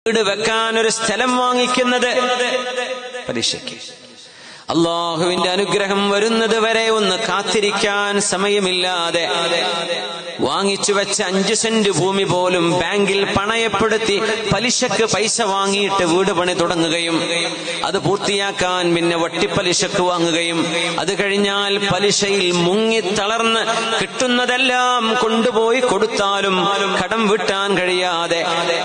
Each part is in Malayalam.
വീട് വെക്കാൻ ഒരു സ്ഥലം വാങ്ങിക്കുന്നത് പലിശയ്ക്ക്. അള്ളാഹുവിന്റെ അനുഗ്രഹം വരുന്നത് വരെ ഒന്ന് കാത്തിരിക്കാൻ സമയമില്ലാതെ വാങ്ങിച്ചു വെച്ച 5 സെന്റ് ഭൂമി പോലും ബാങ്കിൽ പണയപ്പെടുത്തി പലിശക്ക് പൈസ വാങ്ങിയിട്ട് വീട് പണി തുടങ്ങുകയും അത് പൂർത്തിയാക്കാൻ പിന്നെ വട്ടിപ്പലിശക്ക് വാങ്ങുകയും അത് കഴിഞ്ഞാൽ പലിശയിൽ മുങ്ങി തളർന്ന് കിട്ടുന്നതെല്ലാം കൊണ്ടുപോയി കൊടുത്താലും കടം വീട്ടാൻ കഴിയാതെ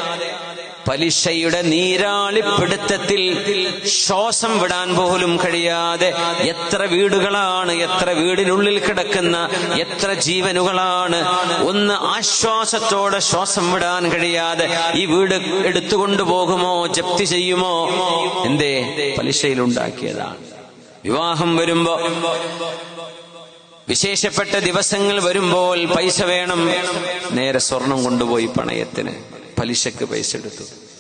പലിശയുടെ നീരാളിപ്പിടുത്തത്തിൽ ശ്വാസം വിടാൻ പോലും കഴിയാതെ എത്ര വീടുകളാണ്, എത്ര വീടിനുള്ളിൽ കിടക്കുന്ന എത്ര ജീവനുകളാണ് ഒന്ന് ആശ്വാസത്തോടെ ശ്വാസം വിടാൻ കഴിയാതെ ഈ വീട് എടുത്തുകൊണ്ടു പോകുമോ, ജപ്തി ചെയ്യുമോ? എന്തേ? പലിശയിലുണ്ടാക്കിയതാണ്. വിവാഹം വരുമ്പോ, വിശേഷപ്പെട്ട ദിവസങ്ങൾ വരുമ്പോൾ പൈസ വേണം, നേരെ സ്വർണം കൊണ്ടുപോയി പണയത്തിന് പലിശക്ക് പൈസ എടുത്തു.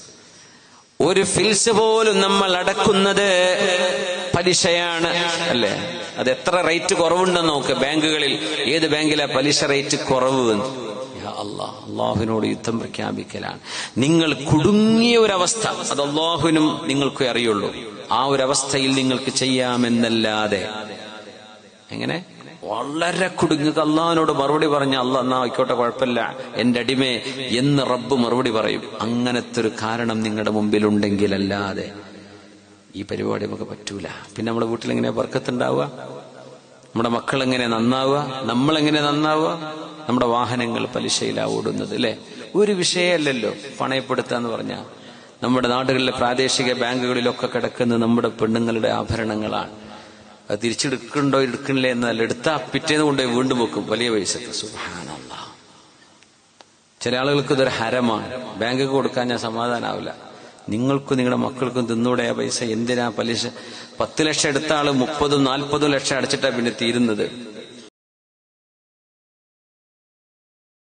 ഒരു ഫിൽസ് പോലും നമ്മൾ അടക്കുന്നത് പലിശയാണ്, അല്ലേ? അത് എത്ര റേറ്റ് കുറവുണ്ടെന്ന് നോക്ക് ബാങ്കുകളിൽ. ഏത് ബാങ്കിലാ പലിശ റേറ്റ് കുറവ്? അള്ളാഹുവിനോട് യുദ്ധം പ്രഖ്യാപിക്കലാണ്. നിങ്ങൾ കുടുങ്ങിയ ഒരവസ്ഥ അത് അള്ളാഹുവിനും നിങ്ങൾക്കേ അറിയുള്ളൂ. ആ ഒരവസ്ഥയിൽ നിങ്ങൾക്ക് ചെയ്യാമെന്നല്ലാതെ എങ്ങനെ വളരെ കുടുങ്ങുക. അള്ളാഹിനോട് മറുപടി പറഞ്ഞ അള്ളാഹ് എന്നാ ആയിക്കോട്ടെ, കുഴപ്പമില്ല എന്റെ അടിമേ എന്ന് റബ്ബ് മറുപടി പറയും. അങ്ങനത്തെ ഒരു കാരണം നിങ്ങളുടെ മുമ്പിലുണ്ടെങ്കിലല്ലാതെ ഈ പരിപാടി നമുക്ക് പറ്റൂല. പിന്നെ നമ്മുടെ വീട്ടിൽ എങ്ങനെ ബർക്കത്തുണ്ടാവുക? നമ്മുടെ മക്കൾ എങ്ങനെ നന്നാവുക? നമ്മളെങ്ങനെ നന്നാവുക? നമ്മുടെ വാഹനങ്ങൾ പലിശയിലാ ഓടുന്നത്, അല്ലെ? ഒരു വിഷയമല്ലല്ലോ പണയപ്പെടുത്താന്ന് പറഞ്ഞാൽ. നമ്മുടെ നാടുകളിലെ പ്രാദേശിക ബാങ്കുകളിലൊക്കെ കിടക്കുന്ന നമ്മുടെ പെണ്ണുങ്ങളുടെ ആഭരണങ്ങളാണ്. അത് തിരിച്ചെടുക്കണ്ടോ എടുക്കണില്ലേ എന്നല്ല, എടുത്താ പിറ്റേന്ന് കൊണ്ടുപോയി വീണ്ടും വെക്കും വലിയ പൈസക്ക്. സുബ്ഹാനല്ലാഹ്. ചില ആളുകൾക്ക് ഇതൊരു ഹരമാണ്. ബാങ്കിക്ക് കൊടുക്കാൻ ഞാൻ സമാധാനാവില്ല. നിങ്ങൾക്കും നിങ്ങളുടെ മക്കൾക്കും തിന്നൂടെ പൈസ? എന്തിനാ പലിശ? 10 ലക്ഷം എടുത്ത ആള് 30-40 ലക്ഷം അടച്ചിട്ടാ പിന്നെ തീരുന്നത്.